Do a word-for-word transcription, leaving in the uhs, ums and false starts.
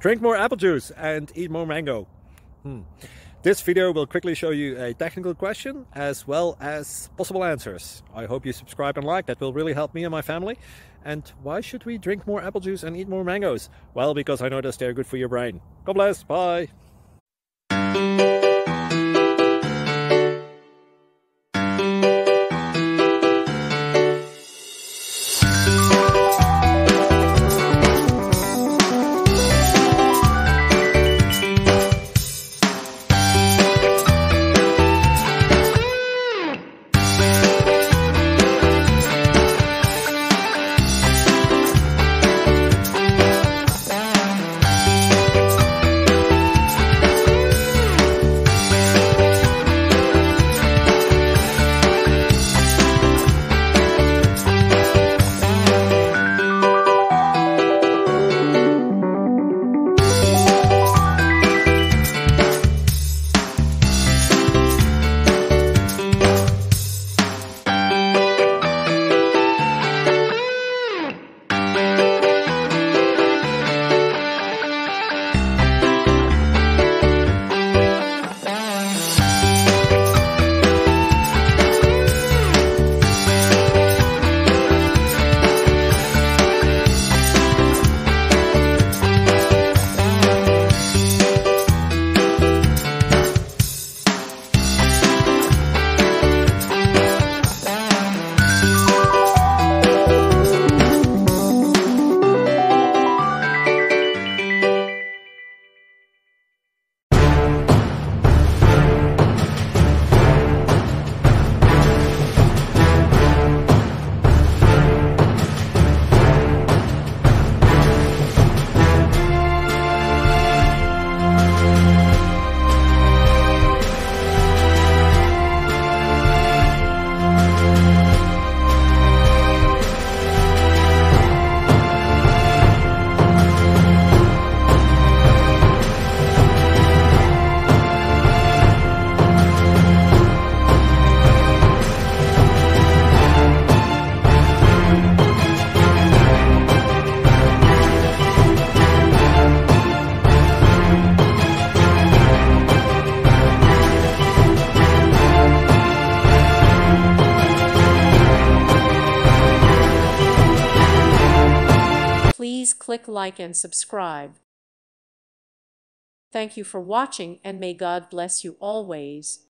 Drink more apple juice and eat more mango. Hmm. This video will quickly show you a technical question as well as possible answers. I hope you subscribe and like, that will really help me and my family. And why should we drink more apple juice and eat more mangoes? Well, because I noticed they're good for your brain. God bless, bye! Please click like and subscribe. Thank you for watching, and may God bless you always.